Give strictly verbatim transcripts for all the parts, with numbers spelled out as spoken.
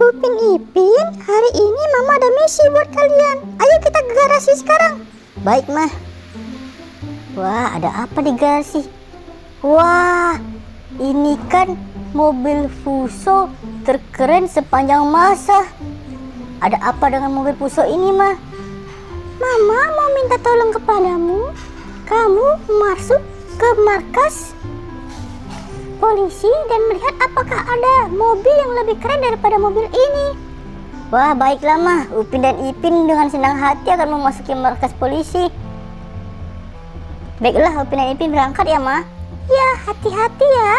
Upin Ipin, hari ini Mama ada misi buat kalian. Ayo kita ke garasi sekarang. Baik, Mah. Wah, ada apa di garasi? Wah, ini kan mobil Fuso terkeren sepanjang masa. Ada apa dengan mobil Fuso ini, Mah? Mama mau minta tolong kepadamu. Kamu masuk ke markas polisi dan melihat apakah ada mobil yang lebih keren daripada mobil ini. Wah, baiklah, Mah. Upin dan Ipin dengan senang hati akan memasuki markas polisi. Baiklah, Upin dan Ipin berangkat ya, Mah. Ya, hati-hati ya.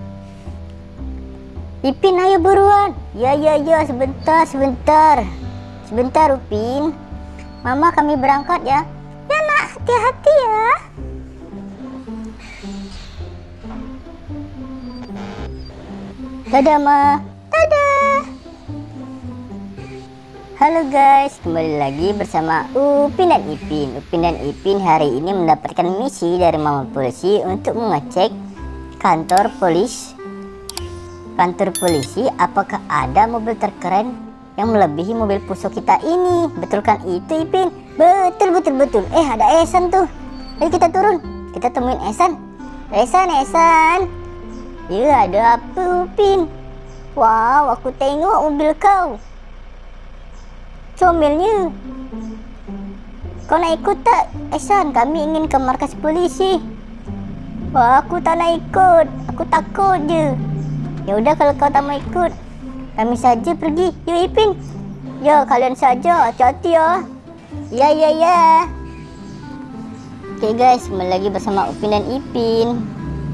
Ipin, ayo buruan. Ya, ya, ya, sebentar, sebentar. Sebentar, Upin. Mama, kami berangkat ya. Ya, Nak, hati-hati ya. Dadah, Ma. Dadah. Halo guys, kembali lagi bersama Upin dan Ipin. Upin dan Ipin hari ini mendapatkan misi dari Mama Polisi untuk mengecek kantor polis. Kantor polisi, apakah ada mobil terkeren yang melebihi mobil Fuso kita ini? Betul kan itu, Ipin? Betul, betul, betul. Eh, ada Esan tuh. Ayo kita turun. Kita temuin Esan. Esan, Esan. Ya, ada apa, Upin? Wow, aku tengok mobil kau. Comelnya. Kau nak ikut tak, Esan? Kami ingin ke markas polisi. Wah, aku tak nak ikut. Aku takut je. Ya udah, kalau kau tak mau ikut, kami saja pergi. Yuk, Ipin. Ya, kalian saja. Hati-hati ya. Ya, ya, ya. Oke guys, kembali lagi bersama Upin dan Ipin.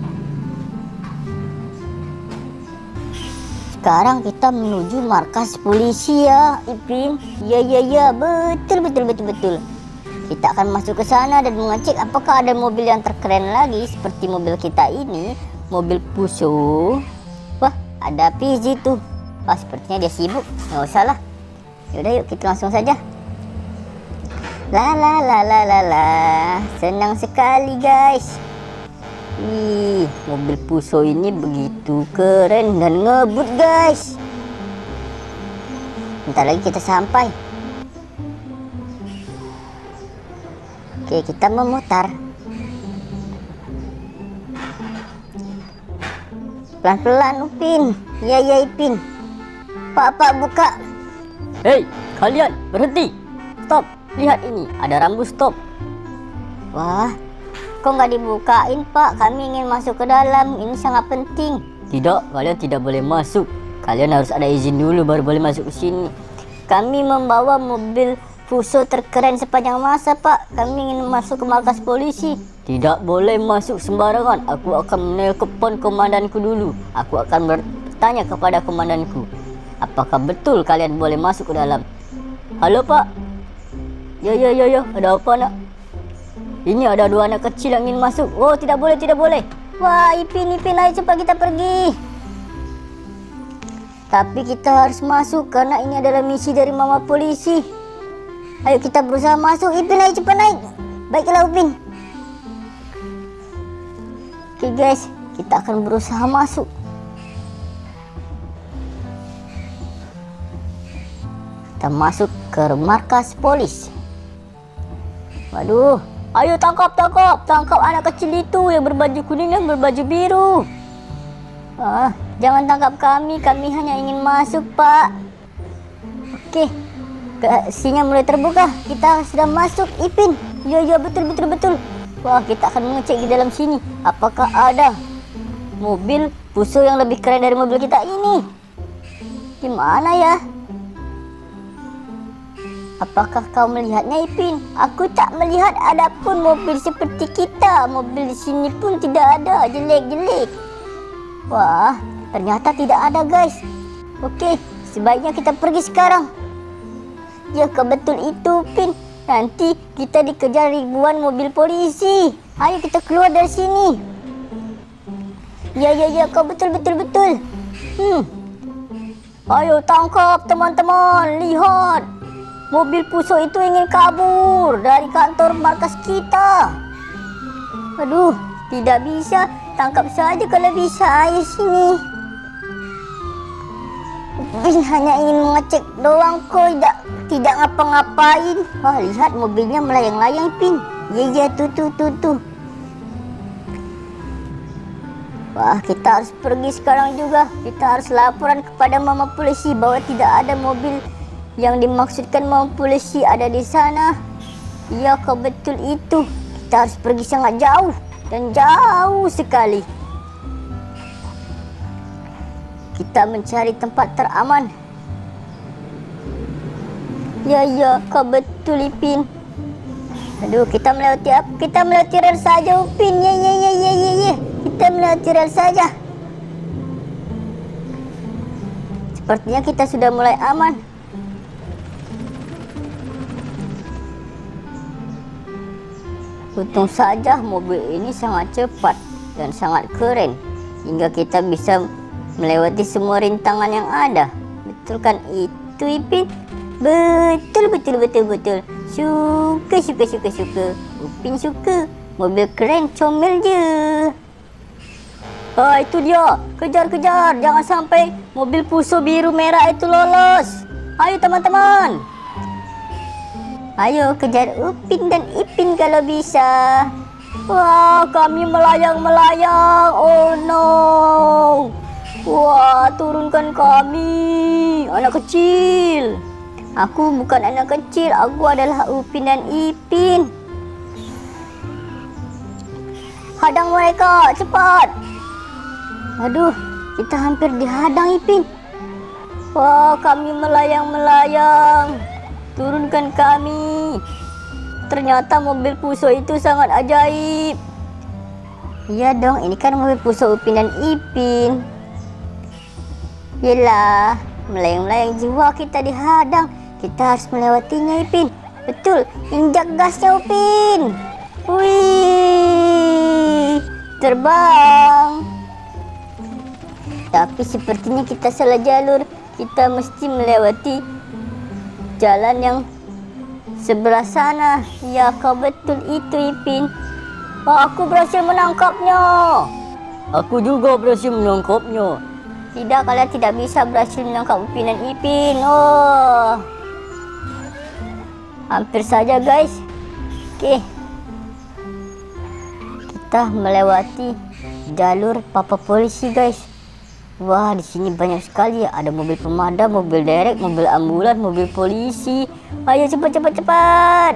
Sekarang kita menuju markas polisi ya, Ipin. Ya, ya, ya, betul, betul, betul, betul. Kita akan masuk ke sana dan mengecek apakah ada mobil yang terkeren lagi seperti mobil kita ini, mobil Fuso. Wah, ada P Z tuh. Wah, sepertinya dia sibuk. Nggak usah lah. Yaudah, yuk kita langsung saja. La la la la la la. Senang sekali guys. Wih, mobil Fuso ini begitu keren dan ngebut guys. Bentar lagi kita sampai. Oke, kita memutar. Pelan-pelan, Upin. Ya, ya, Ipin. Pak, Pak, buka. Hei, kalian berhenti. Stop. Lihat ini, ada rambu stop. Wah, kok nggak dibukain, Pak? Kami ingin masuk ke dalam. Ini sangat penting. Tidak, kalian tidak boleh masuk. Kalian harus ada izin dulu baru boleh masuk ke sini. Kami membawa mobil Fuso terkeren sepanjang masa, Pak. Kami ingin masuk ke markas polisi. Tidak boleh masuk sembarangan. Aku akan menelpon komandanku dulu. Aku akan bertanya kepada komandanku. Apakah betul kalian boleh masuk ke dalam? Halo, Pak. Ya, ya, ya, ya. Ada apa, nak? Ini ada dua anak kecil yang ingin masuk. Oh, tidak boleh, tidak boleh. Wah, Ipin, Ipin, ayo cepat kita pergi. Tapi kita harus masuk karena ini adalah misi dari Mama Polisi. Ayo kita berusaha masuk. Ipin, ayo cepat naik. Baiklah, Upin. Oke guys, kita akan berusaha masuk. Kita masuk ke markas polis. Waduh. Ayo tangkap, tangkap, tangkap anak kecil itu yang berbaju kuning dan berbaju biru. Ah, jangan tangkap kami, kami hanya ingin masuk, Pak. Oke, garasinya mulai terbuka. Kita sudah masuk, Ipin. Ya, ya, betul, betul, betul. Wah, kita akan mengecek di dalam sini. Apakah ada mobil Fuso yang lebih keren dari mobil kita ini? Gimana ya? Apakah kau melihatnya, Ipin? Aku tak melihat adapun mobil seperti kita. Mobil di sini pun tidak ada, jelek-jelek. Wah, ternyata tidak ada, guys. Oke, sebaiknya kita pergi sekarang. Ya, kebetul itu, Pin. Nanti kita dikejar ribuan mobil polisi. Ayo kita keluar dari sini. Ya, ya, ya, kau betul, betul, betul. Hmm. Ayo tangkap, teman-teman. Lihat. Mobil Fuso itu ingin kabur dari kantor markas kita. Aduh, tidak bisa. Tangkap saja kalau bisa. Ayo sini. Bin hanya ingin mengecek doang kok, tidak tidak ngapa-ngapain. Wah, lihat mobilnya melayang-layang, Ipin. Iya iya tuh tuh tuh tuh. Wah, kita harus pergi sekarang juga. Kita harus laporan kepada mama polisi bahwa tidak ada mobil yang dimaksudkan mama polisi ada di sana. Iya kok, betul itu. Kita harus pergi sangat jauh dan jauh sekali. Kita mencari tempat teraman. Ya ya, kau betul, Ipin. Aduh, kita melewati apa? Kita melewati rel saja, Upin. Ya ya ya ya ya ya. Kita melewati rel saja. Sepertinya kita sudah mulai aman. Untung saja mobil ini sangat cepat dan sangat keren hingga kita bisa melewati semua rintangan yang ada. Betul kan itu, Ipin? Betul, betul, betul, betul. Suka, suka, suka, suka. Upin suka. Mobil keren, comel je. Ah, itu dia. Kejar, kejar. Jangan sampai mobil Fuso biru merah itu lolos. Ayo, teman-teman. Ayo, kejar Upin dan Ipin kalau bisa. Wah, kami melayang-melayang. Oh, no. Wah, turunkan kami, anak kecil. Aku bukan anak kecil, aku adalah Upin dan Ipin. Hadang mereka, cepat. Aduh, kita hampir dihadang, Ipin. Wah, kami melayang-melayang. Turunkan kami. Ternyata mobil Fuso itu sangat ajaib. Iya dong, ini kan mobil Fuso Upin dan Ipin. Yelah, melayang-melayang jiwa kita dihadang. Kita harus melewatinya, Ipin. Betul, injak gasnya, Upin. Wih, terbang. Tapi sepertinya kita salah jalur. Kita mesti melewati jalan yang sebelah sana. Ya, kau betul itu, Ipin. Oh, aku berhasil menangkapnya. Aku juga berhasil menangkapnya. Tidak, kalian tidak bisa berhasil menangkap Upin dan Ipin. Oh, hampir saja, guys. Oke, kita melewati jalur papa polisi, guys. Wah, di sini banyak sekali. Ada mobil pemadam, mobil derek, mobil ambulan, mobil polisi. Ayo cepat, cepat, cepat.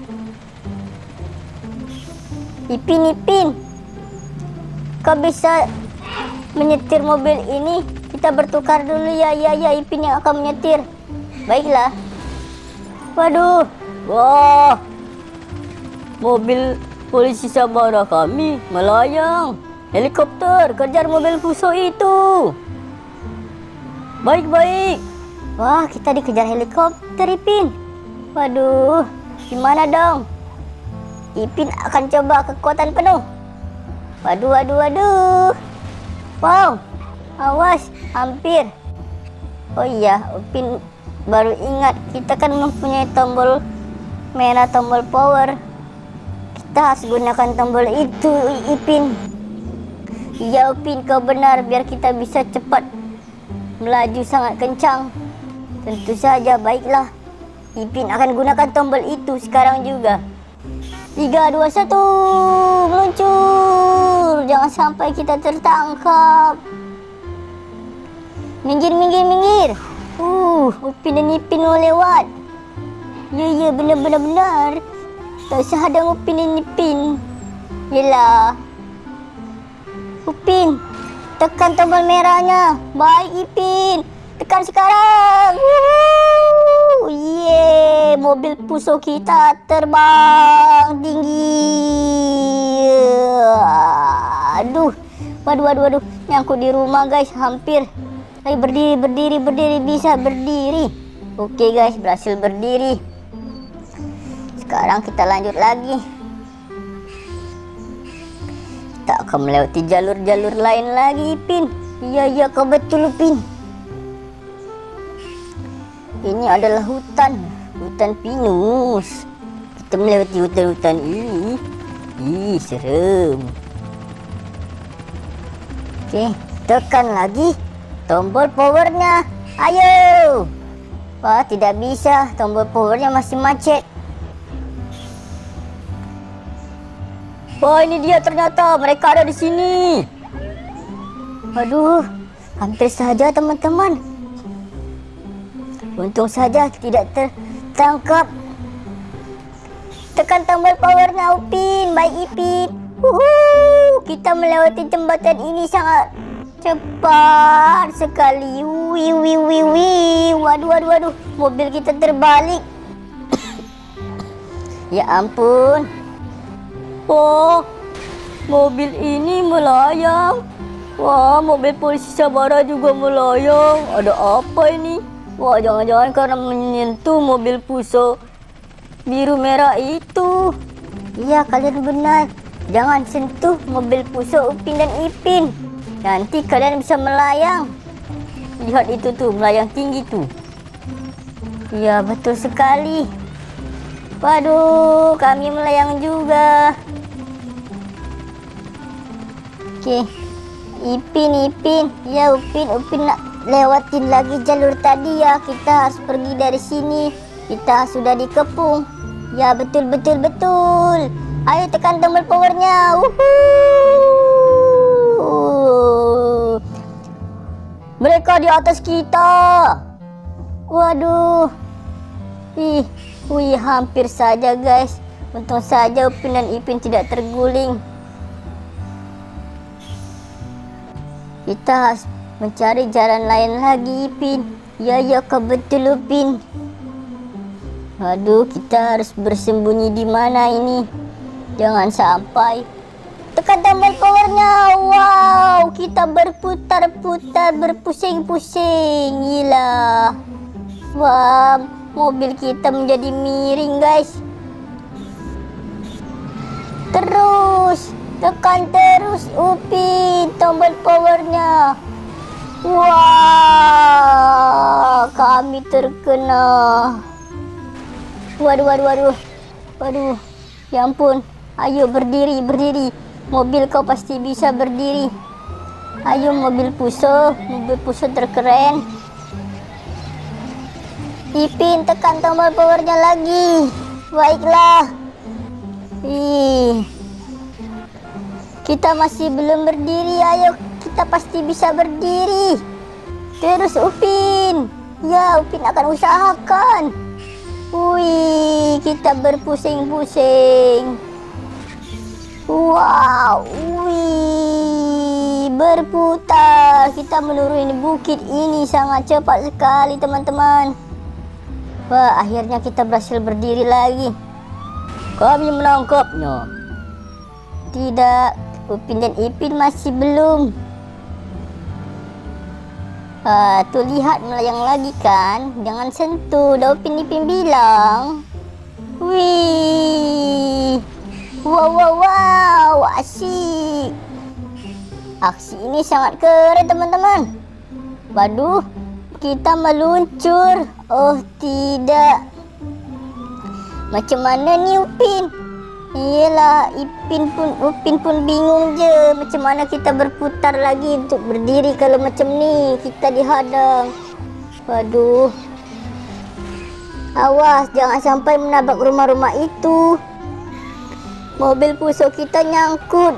Ipin, Ipin, kau bisa menyetir mobil ini? Kita bertukar dulu ya. Ya ya, Ipin yang akan menyetir. Baiklah. Waduh. Wah, mobil polisi sabara kami melayang. Helikopter, kejar mobil Fuso itu. Baik baik. Wah, kita dikejar helikopter, Ipin. Waduh, gimana dong? Ipin akan coba kekuatan penuh. Waduh waduh waduh. Wow, awas, hampir. Oh iya, Upin baru ingat, kita kan mempunyai tombol merah, tombol power. Kita harus gunakan tombol itu, Ipin. Iya, Upin, kau benar, biar kita bisa cepat melaju sangat kencang. Tentu saja, baiklah. Ipin akan gunakan tombol itu sekarang juga. Tiga, dua, satu, meluncur. Jangan sampai kita tertangkap. Minggir, minggir, minggir. Uh, Upin dan Ipin mau lewat. Ya, ya, benar, benar, benar. Tak usah hadang Upin dan Ipin. Yelah. Upin, tekan tombol merahnya. Baik, Ipin. Tekan sekarang. Wuh, yeay, mobil Fuso kita terbang tinggi. Aduh, waduh, waduh, waduh. Nyangkut di rumah, guys, hampir. Ayo berdiri, berdiri, berdiri, bisa berdiri. Oke, guys, berhasil berdiri. Sekarang kita lanjut lagi. Kita akan melewati jalur-jalur lain lagi, Ipin. Iya, iya, kau betul, Upin. Ini adalah hutan, hutan pinus. Kita melewati hutan-hutan ini. Ih, serem. Oke, tekan lagi tombol powernya. Ayo. Wah, tidak bisa. Tombol powernya masih macet. Wah, ini dia ternyata. Mereka ada di sini. Aduh, hampir saja teman-teman. Untung saja tidak tertangkap. Tekan tombol powernya, Upin. Baik, Ipin. Uhuh, kita melewati jembatan ini sangat cepat sekali. Wih, wih, wih, wih. Waduh, waduh, waduh. Mobil kita terbalik. Ya ampun. Oh, mobil ini melayang. Wah, mobil polisi Sabara juga melayang. Ada apa ini? Wah, jangan-jangan karena menyentuh mobil Puso biru merah itu. Iya, kalian benar. Jangan sentuh mobil Puso, Upin dan Ipin. Nanti kalian bisa melayang. Lihat itu tuh, melayang tinggi tuh. Iya, betul sekali. Waduh, kami melayang juga. Oke, Ipin, Ipin. Ya, Upin, Upin nak lewatin lagi jalur tadi ya. Kita harus pergi dari sini. Kita sudah dikepung. Ya, betul, betul, betul. Ayo tekan tombol powernya. Uhuh. Mereka di atas kita. Waduh. Ih, wih, hampir saja guys. Untung saja Upin dan Ipin tidak terguling. Kita harus mencari jalan lain lagi, Ipin. Ya, ya, kau betul, Upin. Aduh, kita harus bersembunyi di mana ini? Jangan sampai. Tekan tombol powernya. Wow, kita berputar-putar, berpusing-pusing. Gila. Wah, mobil kita menjadi miring, guys. Terus, tekan terus, Upin, tombol powernya. Wah, kami terkena. Waduh, waduh, waduh. Waduh, ya ampun. Ayo berdiri, berdiri. Mobil kau pasti bisa berdiri. Ayo mobil Puso, mobil Puso terkeren. Ipin, tekan tombol powernya lagi. Baiklah. Ih. Kita masih belum berdiri. Ayo, kita pasti bisa berdiri. Terus Upin. Ya, Upin akan usahakan. Wih, kita berpusing-pusing. Wow, wih, berputar. Kita menuruni bukit ini sangat cepat sekali, teman-teman. Wah, akhirnya kita berhasil berdiri lagi. Kami menangkapnya. Tidak, Upin dan Ipin masih belum. Ah, tuh lihat melayang lagi kan? Jangan sentuh. Dah Upin Ipin bilang. Wih. Wow, wow, wow. Asyik. Aksi ini sangat keren, teman-teman. Waduh, kita meluncur. Oh, tidak. Macam mana nih Upin? Iyalah, Ipin pun, Upin pun bingung je. Macam mana kita berputar lagi untuk berdiri kalau macam ni kita dihadang. Waduh. Awas, jangan sampai menabrak rumah-rumah itu. Mobil Puso kita nyangkut.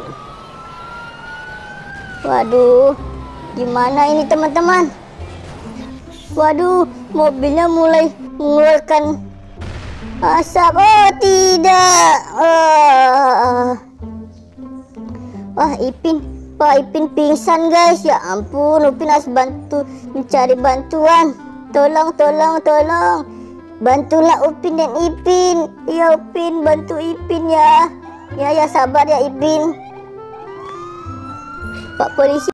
Waduh, gimana ini teman-teman? Waduh, mobilnya mulai mengeluarkan asap. Oh tidak. Wah, Wah Ipin, Wah Ipin pingsan guys. Ya ampun, Upin harus bantu mencari bantuan. Tolong, tolong, tolong. Bantulah Upin dan Ipin. Ya Upin, bantu Ipin ya. Ya ya, sabar ya Ipin. Pak polisi.